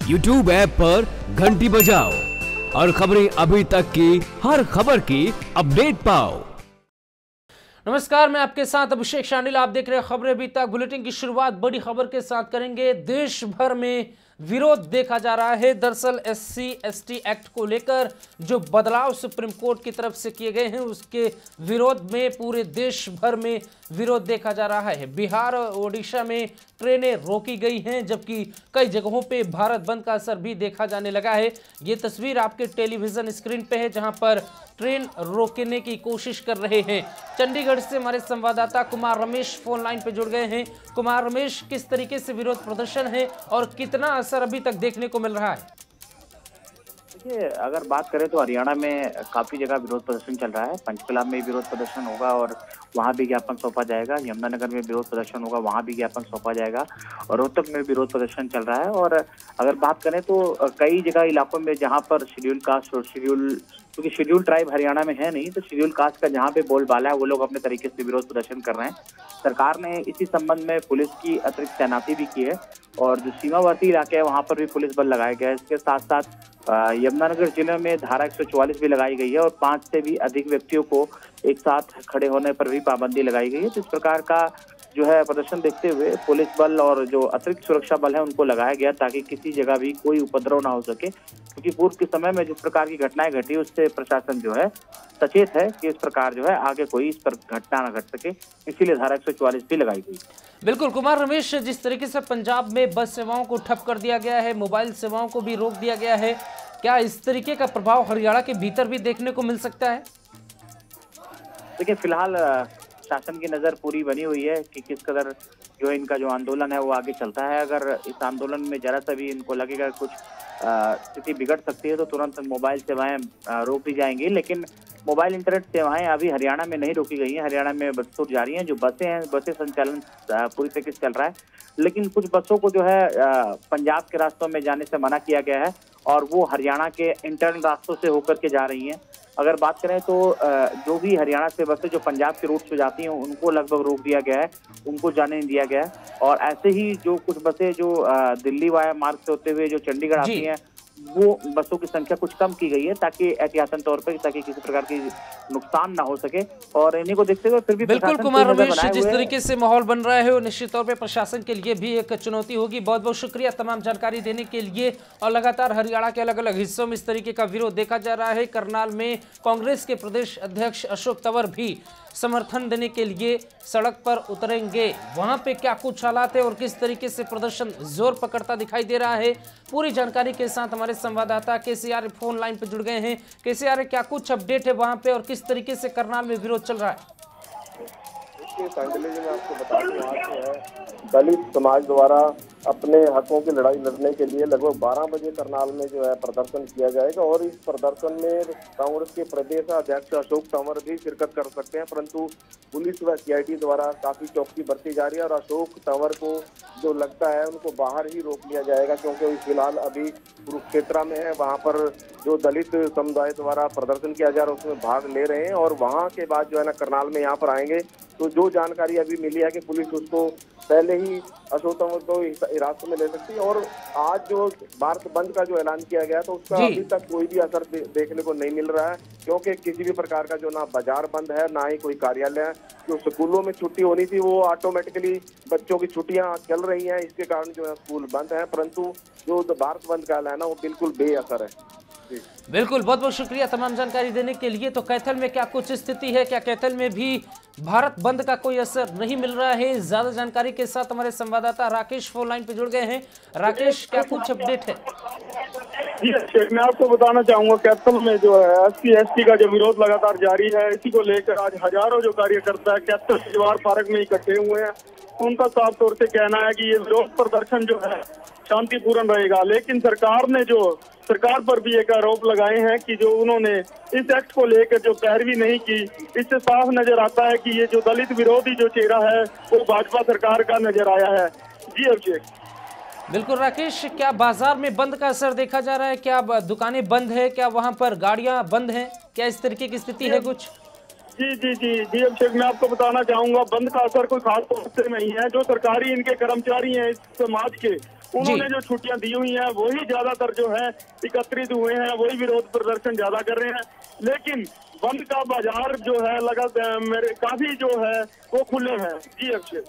YouTube app पर घंटी बजाओ और खबरें अभी तक की हर खबर की अपडेट पाओ। नमस्कार, मैं आपके साथ अभिषेक शानिल। आप देख रहे हैं खबरें अभी तक। बुलेटिन की शुरुआत बड़ी खबर के साथ करेंगे। देश भर में विरोध देखा जा रहा है। दरअसल SC/ST एक्ट को लेकर जो बदलाव सुप्रीम कोर्ट की तरफ से किए गए हैं उसके विरोध में पूरे देश भर में विरोध देखा जा रहा है। बिहार और ओडिशा में ट्रेनें रोकी गई हैं, जबकि कई जगहों पे भारत बंद का असर भी देखा जाने लगा है। ये तस्वीर आपके टेलीविजन स्क्रीन पे है, जहां पर ट्रेन रोकने की कोशिश कर रहे हैं। चंडीगढ़ से हमारे संवाददाता कुमार रमेश फोन लाइन पे जुड़ गए हैं। कुमार रमेश, किस तरीके से विरोध प्रदर्शन है और कितना असर अभी तक देखने को मिल रहा है? देखिए, अगर बात करें तो हरियाणा में काफी जगह विरोध प्रदर्शन चल रहा है। पंचकुला में विरोध प्रदर्शन होगा और वहां भी ज्ञापन सौंपा जाएगा। यमुनानगर में विरोध प्रदर्शन होगा, वहां भी ज्ञापन सौंपा जाएगा। और रोहतक में विरोध प्रदर्शन चल रहा है। और अगर बात करें तो कई जगह इलाकों में जहां पर शेड्यूल कास्ट और क्योंकि शेड्यूल ट्राइब हरियाणा में है नहीं, तो शेड्यूल कास्ट का जहां पे बोलबाला है वो लोग अपने तरीके से विरोध प्रदर्शन कर रहे हैं। सरकार ने इसी संबंध में पुलिस की अतिरिक्त तैनाती भी की है और जो सीमावर्ती इलाके हैं वहां पर भी पुलिस बल लगाया गया है। इसके साथ साथ यमुनानगर जिले में धारा 144 भी लगाई गई है और 5 से भी अधिक व्यक्तियों को एक साथ खड़े होने पर भी पाबंदी लगाई गई है। तो इस प्रकार का जो है प्रदर्शन देखते हुए पुलिस बल और जो अतिरिक्त सुरक्षा बल है उनको लगाया गया ताकि किसी जगह भी कोई उपद्रव ना हो सके, क्योंकि पूर्व के समय में जिस प्रकार की घटनाएं घटी उससे प्रशासन जो है सचेत है कि इस प्रकार जो है आगे कोई इस पर घटना ना घट सके, इसीलिए धारा 144 भी लगाई गई। बिल्कुल कुमार रमेश, जिस तरीके से पंजाब में बस सेवाओं को ठप कर दिया गया है, मोबाइल सेवाओं को भी रोक दिया गया है, क्या इस तरीके का प्रभाव हरियाणा के भीतर भी देखने को मिल सकता है? देखिए, फिलहाल शासन की नजर पूरी बनी हुई है कि किस कदर जो इनका जो आंदोलन है वो आगे चलता है। अगर इस आंदोलन में जरा सा भी इनको लगेगा कुछ स्थिति बिगड़ सकती है तो तुरंत मोबाइल सेवाएं रोक दी जाएंगी। लेकिन मोबाइल इंटरनेट सेवाएं अभी हरियाणा में नहीं रोकी गई हैं। हरियाणा में बदस्तूर जारी हैं। जो बसें हैं, बसें संचालन पूरी तरीके से चल रहा है, लेकिन कुछ बसों को जो है पंजाब के रास्तों में जाने से मना किया गया है और वो हरियाणा के इंटरनल रास्तों से होकर के जा रही हैं। अगर बात करें तो जो भी हरियाणा से बसें जो पंजाब के रूट से जाती हैं उनको लगभग रोक दिया गया है, उनको जाने नहीं दिया गया है। और ऐसे ही जो कुछ बसें जो दिल्ली वाया मार्ग से होते हुए जो चंडीगढ़ आती हैं वो बसों की संख्या कुछ कम की गई है ताकि एहतियातन तौर पर ताकि किसी प्रकार की नुकसान ना हो सके। और इन्हीं को देखते हुए फिर भी बिल्कुल कुमार रमेश, जिस तरीके से माहौल बन रहा है वो निश्चित तौर पे प्रशासन के लिए भी एक चुनौती होगी। बहुत बहुत शुक्रिया तमाम जानकारी देने के लिए। और लगातार हरियाणा के अलग अलग हिस्सों में इस तरीके का विरोध देखा जा रहा है। करनाल में कांग्रेस के प्रदेश अध्यक्ष अशोक तंवर भी समर्थन देने के लिए सड़क पर उतरेंगे। वहां पे क्या कुछ हालात है और किस तरीके से प्रदर्शन जोर पकड़ता दिखाई दे रहा है, पूरी जानकारी के साथ हमारे संवाददाता KCR फोन लाइन पर जुड़ गए हैं। KCR, क्या कुछ अपडेट है वहां पे और किस तरीके से करनाल में विरोध चल रहा है? सांगली जी, मैं आपको बता दूं, आज जो है दलित समाज द्वारा अपने हकों की लड़ाई लड़ने के लिए लगभग 12 बजे करनाल में जो है प्रदर्शन किया जाएगा और इस प्रदर्शन में कांग्रेस के प्रदेश अध्यक्ष अशोक तंवर भी शिरकत कर सकते हैं, परंतु पुलिस व CID द्वारा काफी चौकसी बरती जा रही है और अशोक तंवर को जो लगता है उनको बाहर ही रोक लिया जाएगा, क्योंकि फिलहाल अभी कुरुक्षेत्र में है, वहाँ पर जो दलित समुदाय द्वारा प्रदर्शन किया जा रहा है उसमें भाग ले रहे हैं और वहाँ के बाद जो है ना करनाल में यहाँ पर आएंगे। तो जो जानकारी अभी मिली है कि पुलिस उसको पहले ही अशोक तंवर को हिरासत में ले सकती है। और आज जो भारत बंद का जो ऐलान किया गया तो उसका अभी तक कोई भी असर देखने को नहीं मिल रहा है, क्योंकि किसी भी प्रकार का जो ना बाजार बंद है ना ही कोई कार्यालय है। जो स्कूलों में छुट्टी होनी थी वो ऑटोमेटिकली बच्चों की छुट्टियां चल रही हैं, इसके कारण जो है स्कूल बंद है, परंतु जो भारत बंद का ऐलान है वो बिल्कुल बेअसर है। बिल्कुल, बहुत बहुत शुक्रिया तमाम जानकारी देने के लिए। तो कैथल में क्या कुछ स्थिति है? क्या कैथल में भी भारत बंद का कोई असर नहीं मिल रहा है? ज्यादा जानकारी के साथ हमारे संवाददाता राकेश फोन लाइन पे जुड़ गए हैं। राकेश, क्या कुछ अपडेट है? जी अभिषेक, मैं आपको बताना चाहूंगा कैथल में जो है SC/ST का जो विरोध लगातार जारी है, इसी को लेकर आज हजारों जो कार्यकर्ता है कैथल जवाहर पार्क में इकट्ठे हुए हैं। उनका साफ तौर से कहना है कि ये विरोध प्रदर्शन जो है शांतिपूर्ण रहेगा, लेकिन सरकार पर भी एक आरोप लगाए हैं कि जो उन्होंने इस एक्ट को लेकर जो पैरवी नहीं की, इससे साफ नजर आता है कि ये जो दलित विरोधी जो चेहरा है वो भाजपा सरकार का नजर आया है। जी अभिषेक। बिल्कुल राकेश, क्या बाजार में बंद का असर देखा जा रहा है? क्या दुकानें बंद है? क्या वहां पर गाड़ियां बंद हैं? क्या इस तरीके की स्थिति है कुछ? जी जी जी जी अभिषेक, मैं आपको बताना चाहूंगा बंद का असर कोई खास तौर से नहीं है। जो सरकारी इनके कर्मचारी हैं इस समाज के, उन्होंने जो छुट्टियां दी हुई हैं वही ज्यादातर जो है एकत्रित हुए हैं, वही विरोध प्रदर्शन ज्यादा कर रहे हैं। लेकिन बंद का बाजार जो है लगातार मेरे काफी जो है वो खुले हैं। जी अक्षय।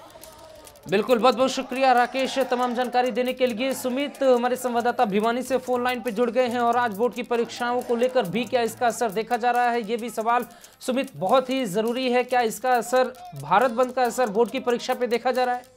बिल्कुल, बहुत बहुत शुक्रिया राकेश तमाम जानकारी देने के लिए। सुमित हमारे संवाददाता भिवानी से फोन लाइन पे जुड़ गए हैं और आज बोर्ड की परीक्षाओं को लेकर भी क्या इसका असर देखा जा रहा है, ये भी सवाल सुमित बहुत ही जरूरी है। क्या इसका असर, भारत बंद का असर बोर्ड की परीक्षा पे देखा जा रहा है?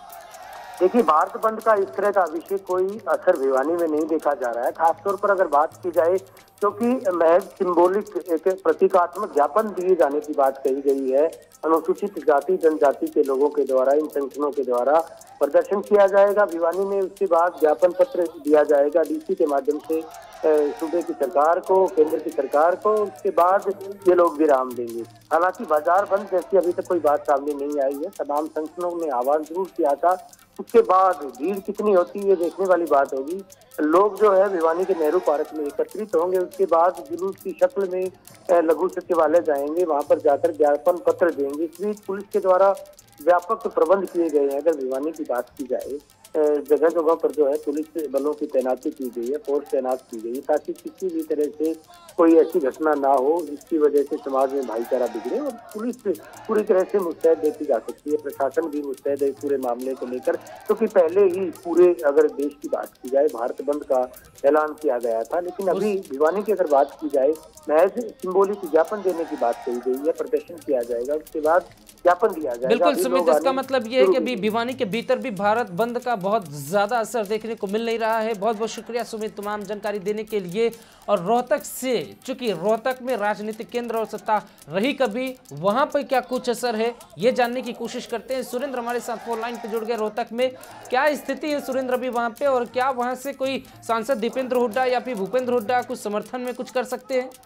देखिए, भारत बंद का इस तरह का विषय कोई असर भिवानी में नहीं देखा जा रहा है। खासतौर पर अगर बात की जाए क्योंकि महज सिंबॉलिक एक प्रतीकात्मक ज्ञापन दिए जाने की बात कही गई है। अनुसूचित जाति जनजाति के लोगों के द्वारा, इन संगठनों के द्वारा प्रदर्शन किया जाएगा भिवानी में। उसके बाद ज्ञापन पत्र दिया जाएगा डीसी के माध्यम से सूबे की सरकार को, केंद्र की सरकार को। उसके बाद ये लोग विराम देंगे। हालांकि बाजार बंद जैसी अभी तक कोई बात सामने नहीं आई है। तमाम संगठनों ने आह्वान जरूर किया था। उसके बाद भीड़ कितनी होती है ये देखने वाली बात होगी। लोग जो है भिवानी के नेहरू पार्क में एकत्रित होंगे। उसके बाद जुलूस की शक्ल में लघु सचिवालय जाएंगे, वहां पर जाकर ज्ञापन पत्र देंगे। इस बीच पुलिस के द्वारा व्यापक प्रबंध किए गए हैं। अगर भिवानी की बात की जाए, जगह जगह पर जो है पुलिस बलों की तैनाती की गई है, फोर्स तैनात की गई है, ताकि किसी भी तरह से कोई ऐसी घटना ना हो जिसकी वजह से समाज में भाईचारा बिगड़े। और पुलिस पूरी तरह से मुस्तैद देखी जा सकती है, प्रशासन भी मुस्तैद है इस पूरे मामले को लेकर, क्योंकि पहले ही पूरे अगर देश की बात की जाए भारत बंद का ऐलान किया गया था। लेकिन अभी भिवानी की अगर बात की जाए, महज सिंबॉलिक ज्ञापन देने की बात कही गई है, प्रदर्शन किया जाएगा, उसके बाद ज्ञापन दिया जाएगा। बिल्कुल सुमित, इसका मतलब ये है कि अभी भिवानी के भीतर भी भारत बंद का बहुत ज्यादा असर देखने को मिल नहीं रहा है। बहुत बहुत शुक्रिया सुमित तमाम जानकारी देने के लिए। और रोहतक से, चूंकि रोहतक में राजनीतिक केंद्र और सत्ता रही कभी, वहां पर क्या कुछ असर है ये जानने की कोशिश करते हैं। सुरेंद्र हमारे साथ फोन लाइन पे जुड़ गए। रोहतक में क्या स्थिति है सुरेंद्र अभी वहां पे, और क्या वहां से कोई सांसद दीपेंद्र हुड्डा या फिर भूपेंद्र हुड्डा कुछ समर्थन में कुछ कर सकते हैं?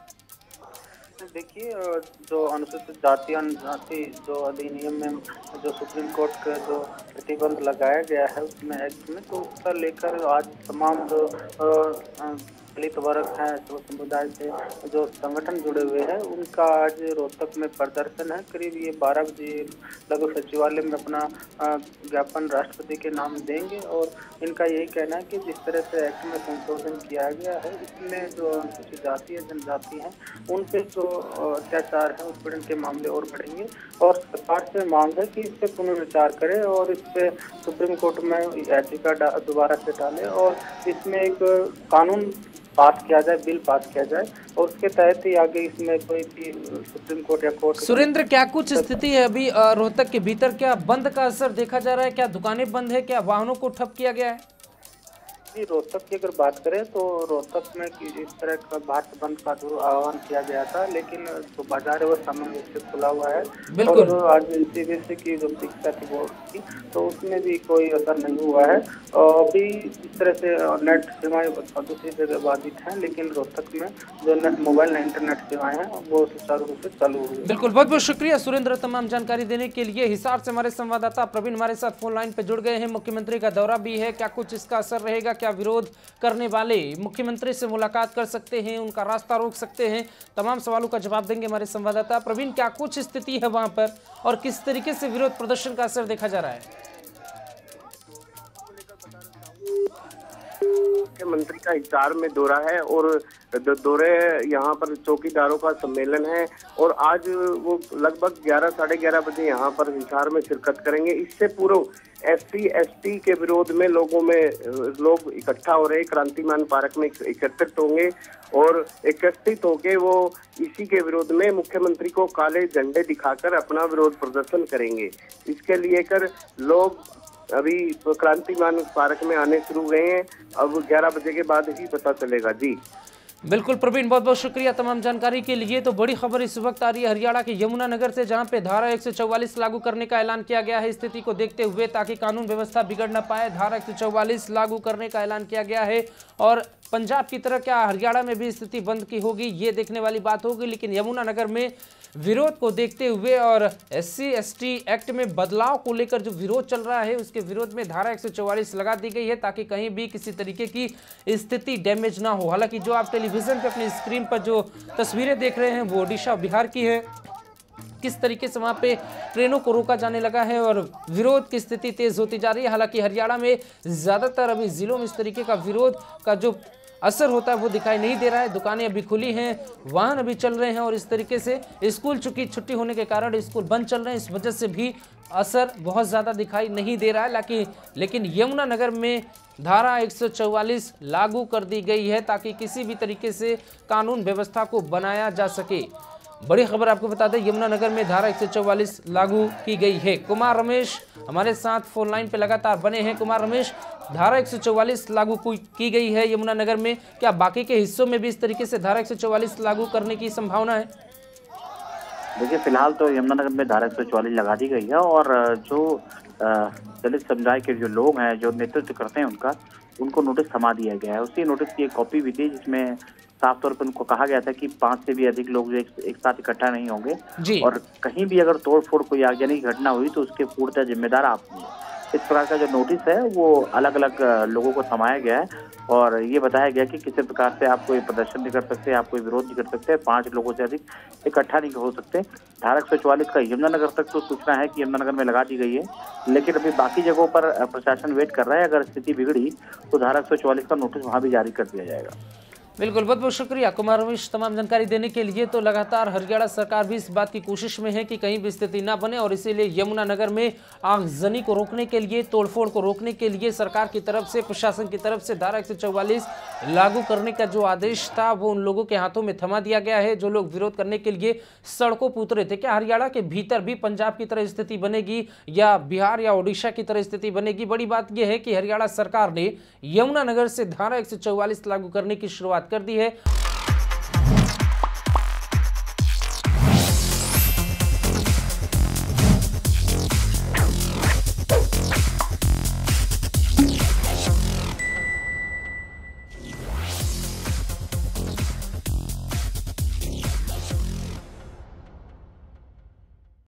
देखिए, जो अनुसूचित जाति जनजाति जो अधिनियम में जो सुप्रीम कोर्ट का जो प्रतिबंध लगाया गया है उसमें एक्ट में, तो उसका लेकर आज तमाम जो दलित वर्ग है, जो समुदाय से जो संगठन जुड़े हुए हैं, उनका आज रोहतक में प्रदर्शन है। करीब ये 12 बजे लगभग सचिवालय में अपना ज्ञापन राष्ट्रपति के नाम देंगे। और इनका यही कहना है कि जिस तरह से एक्ट में संशोधन किया गया है, इसमें जो अनुसूचित जाति है, जनजाति हैं, उन पे जो अत्याचार है, उत्पीड़न के मामले और बढ़ेंगे। और सरकार से मांग है कि इस पे पुनर्विचार करे और इस पे सुप्रीम कोर्ट में याचिका दोबारा से डाले और इसमें एक कानून पास किया जाए, बिल पास किया जाए और उसके तहत ही आगे इसमें कोई भी सुप्रीम कोर्ट या कोर्ट। सुरेंद्र, क्या कुछ स्थिति है अभी रोहतक के भीतर? क्या बंद का असर देखा जा रहा है? क्या दुकानें बंद है? क्या वाहनों को ठप किया गया है? जी, रोहतक की अगर बात करें तो रोहतक में इस तरह का भारत बंद का जो आह्वान किया गया था, लेकिन जो बाजार है वो सामान्य रूप से खुला हुआ है। बिल्कुल। और आज सीबीएसई की जो परीक्षा थी बोर्ड की, तो उसमें भी कोई असर नहीं हुआ है। अभी इस तरह से नेट सेवाएं दूसरी जगह बाधित हैं, लेकिन रोहतक में जो नेट मोबाइल इंटरनेट सेवाएं हैं वो सुचारू रूप से चालू हुई है। बिल्कुल, बहुत बहुत शुक्रिया सुरेंद्र तमाम जानकारी देने के लिए। हिसार से हमारे संवाददाता प्रवीण हमारे साथ फोन लाइन पे जुड़ गए हैं। मुख्यमंत्री का दौरा भी है, क्या कुछ इसका असर रहेगा? क्या विरोध करने वाले मुख्यमंत्री से मुलाकात कर सकते हैं, उनका रास्ता रोक सकते हैं? तमाम सवालों का जवाब देंगे हमारे संवाददाता प्रवीण। क्या कुछ स्थिति है वहां पर और किस तरीके से विरोध प्रदर्शन का असर देखा जा रहा है? मुख्यमंत्री का हिसार में दौरा है और दौरे यहाँ पर चौकीदारों का सम्मेलन है और आज वो लगभग 11 साढ़े 11 बजे यहाँ पर हिसार में शिरकत करेंगे। इससे पूर्व SC ST के विरोध में लोग इकट्ठा हो रहे, क्रांतिमान पार्क में एकत्रित होंगे और एकत्रित होके वो इसी के विरोध में मुख्यमंत्री को काले झंडे दिखाकर अपना विरोध प्रदर्शन करेंगे। इसके लिए कर लोग अभी क्रांतिमान पार्क में आने शुरू हुए हैं। अब 11 बजे के बाद ही पता चलेगा। जी बिल्कुल प्रवीण, बहुत बहुत शुक्रिया तमाम जानकारी के लिए। तो बड़ी खबर इस वक्त आ रही है हरियाणा के यमुनानगर से, जहां पे धारा 144 लागू करने का ऐलान किया गया है स्थिति को देखते हुए, ताकि कानून व्यवस्था बिगड़ न पाए। धारा 144 लागू करने का ऐलान किया गया है और पंजाब की तरह क्या हरियाणा में भी स्थिति बंद की होगी, ये देखने वाली बात होगी। लेकिन यमुनानगर में विरोध को देखते हुए और SC ST एक्ट में बदलाव को लेकर जो विरोध चल रहा है, उसके विरोध में धारा 144 लगा दी गई है, ताकि कहीं भी किसी तरीके की स्थिति डैमेज ना हो। हालांकि जो आप टेलीविजन पे अपनी स्क्रीन पर जो तस्वीरें देख रहे हैं वो ओडिशा बिहार की है, किस तरीके से वहाँ पे ट्रेनों को रोका जाने लगा है और विरोध की स्थिति तेज होती जा रही है। हालांकि हरियाणा में ज़्यादातर अभी ज़िलों में इस तरीके का विरोध का जो असर होता है वो दिखाई नहीं दे रहा है। दुकानें अभी खुली हैं, वाहन अभी चल रहे हैं और इस तरीके से स्कूल चूंकि छुट्टी होने के कारण स्कूल बंद चल रहे हैं, इस वजह से भी असर बहुत ज़्यादा दिखाई नहीं दे रहा है। लेकिन यमुनानगर में धारा 144 लागू कर दी गई है ताकि किसी भी तरीके से कानून व्यवस्था को बनाया जा सके। बड़ी खबर आपको बता दें, यमुनानगर में धारा 144 लागू की गई है। कुमार रमेश हमारे साथ फोन लाइन पे लगातार बने हैं। कुमार रमेश, धारा 144 लागू की गई है यमुनानगर में, क्या बाकी के हिस्सों में भी इस तरीके से धारा 144 लागू करने की संभावना है? देखिए, फिलहाल तो यमुनानगर में धारा 144 लगा दी गई है और जो दलित समुदाय के जो लोग हैं, जो नेतृत्व करते हैं उनको नोटिस थमा दिया गया है। उसी नोटिस की एक कॉपी भी थी जिसमें साफ तौर पर उनको कहा गया था कि 5 से भी अधिक लोग जो एक साथ इकट्ठा नहीं होंगे और कहीं भी अगर तोड़फोड़ कोई आगजनी घटना हुई तो उसके पूर्णतः जिम्मेदार आप होंगे। इस प्रकार का जो नोटिस है वो अलग अलग लोगों को थमाया गया है और ये बताया गया कि किसी प्रकार से आप कोई प्रदर्शन नहीं कर सकते, आप कोई विरोध नहीं कर सकते, 5 लोगों से अधिक इकट्ठा नहीं हो सकते। धारा 144 का यमुनानगर तक तो सूचना है कि यमुनानगर में लगा दी गई है, लेकिन अभी बाकी जगहों पर प्रशासन वेट कर रहा है। अगर स्थिति बिगड़ी तो धारा 144 का नोटिस वहाँ भी जारी कर दिया जाएगा। बिल्कुल, बहुत बहुत शुक्रिया कुमार रमेश तमाम जानकारी देने के लिए। तो लगातार हरियाणा सरकार भी इस बात की कोशिश में है कि कहीं भी स्थिति ना बने और इसीलिए यमुनानगर में आगजनी को रोकने के लिए, तोड़फोड़ को रोकने के लिए सरकार की तरफ से, प्रशासन की तरफ से धारा 144 लागू करने का जो आदेश था वो उन लोगों के हाथों में थमा दिया गया है जो लोग विरोध करने के लिए सड़कों पर उतरे थे। क्या हरियाणा के भीतर भी पंजाब की तरह स्थिति बनेगी या बिहार या ओडिशा की तरह स्थिति बनेगी? बड़ी बात यह है कि हरियाणा सरकार ने यमुनानगर से धारा 144 लागू करने की शुरुआत कर दी है।